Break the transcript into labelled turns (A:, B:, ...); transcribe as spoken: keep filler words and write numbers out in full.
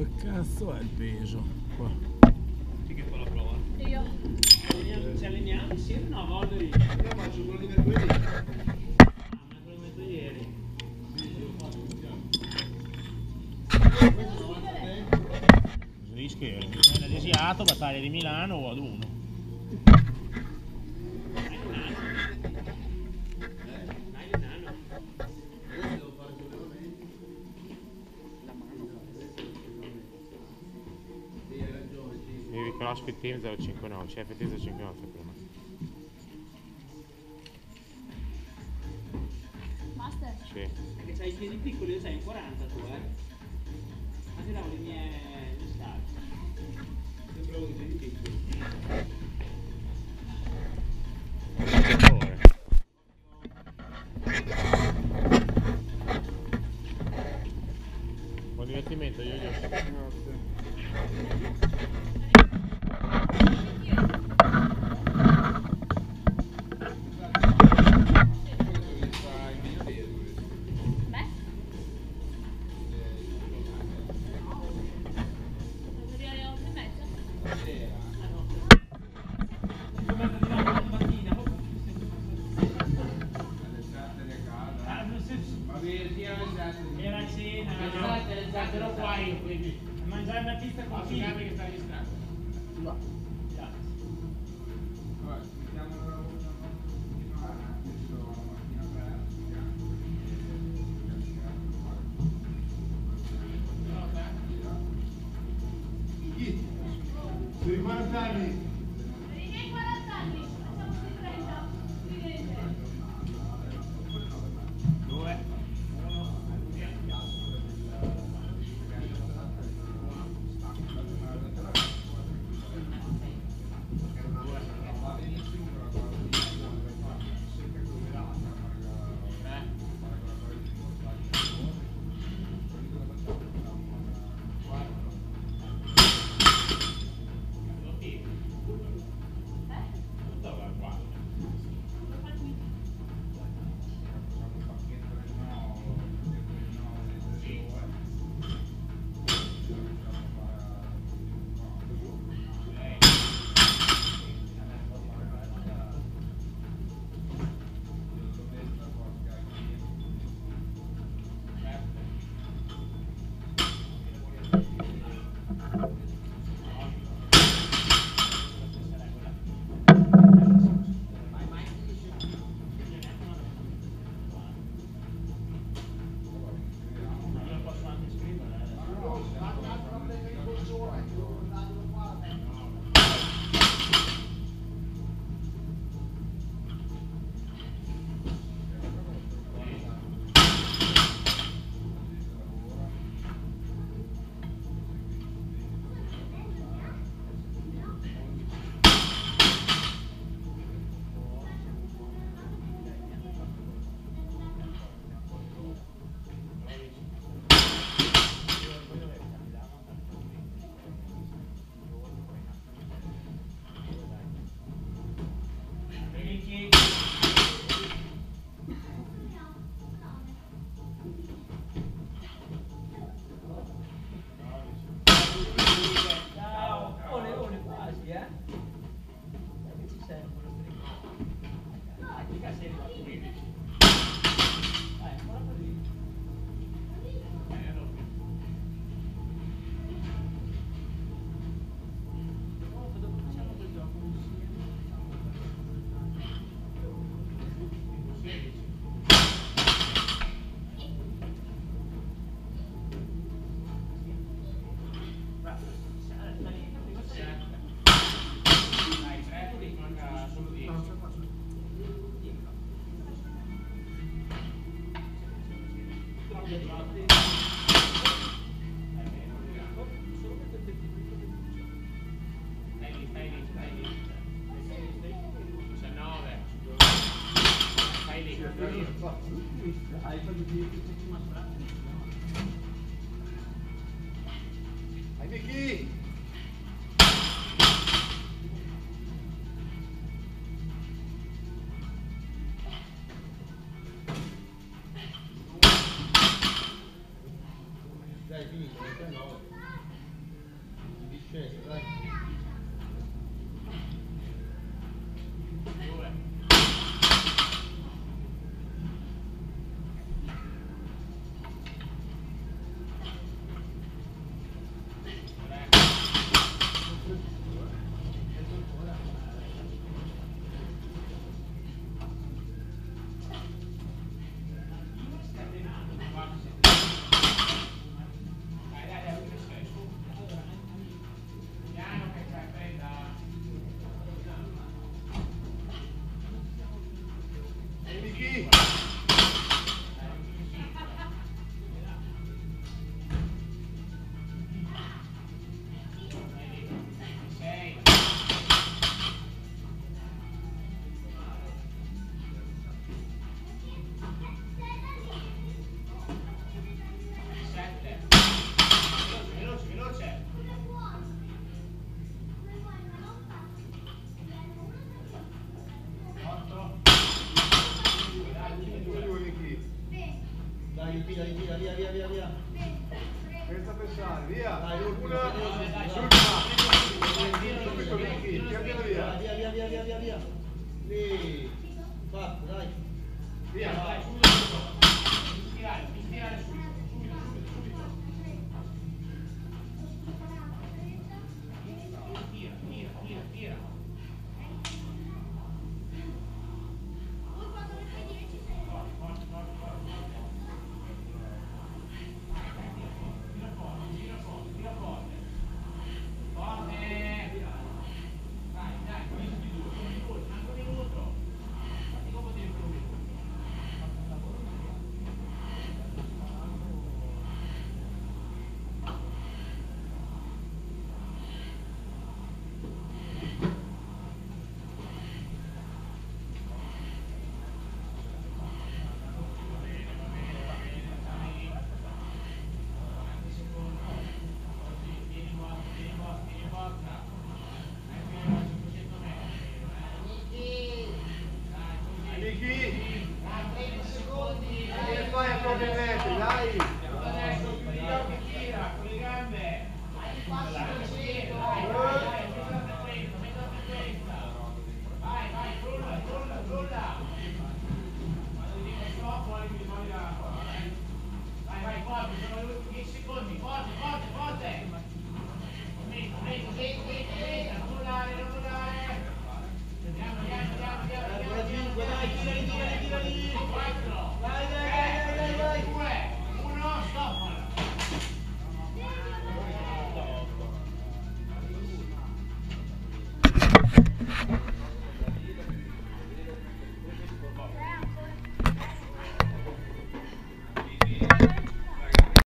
A: Dove cazzo è il peso? Qua.
B: Chi che fa la prova?
C: Io.
B: Ci alleniamo insieme? No, Valderi.
D: Io faccio quello di mercoledì.
B: Ah, me l'ho messo ieri.
A: Così scherzi. È desiato, battaglia di Milano o ad uno. CrossFit Team zero cinque nove, C F T zero cinque nove prima.
C: Master?
A: Sì.
B: Perché c'hai i piedi piccoli, io sei in quaranta tu, eh. Ma ti davo le mie scarpe. Sempre con i piedi piccoli.
A: Buon divertimento, io io.
B: Era cena, però qua io quindi a mangiare una pizza con chi? Perché sta distratto.
D: Vabbè, mettiamo una sui quaranta anni.
C: Per i miei quaranta anni, siamo sui trenta. Vedete?
B: Due.
D: Hai Vicky! Dai, finito, nove. Disceso, dai.
B: Due.
D: Michi!
B: Veloce, veloce. Otto.
D: due due Michi!
E: Dai, via, via, via, via, via, via.
D: Senza pensare, via!
E: Dai, l'ultima,
D: Una!
E: dai, dai,
D: L'ultima! Subito Michi, tiratela via!
E: Via, via, via, via, via, via. Lì. Fatto, dai.
D: Via!
B: Dai, subito. Tirare.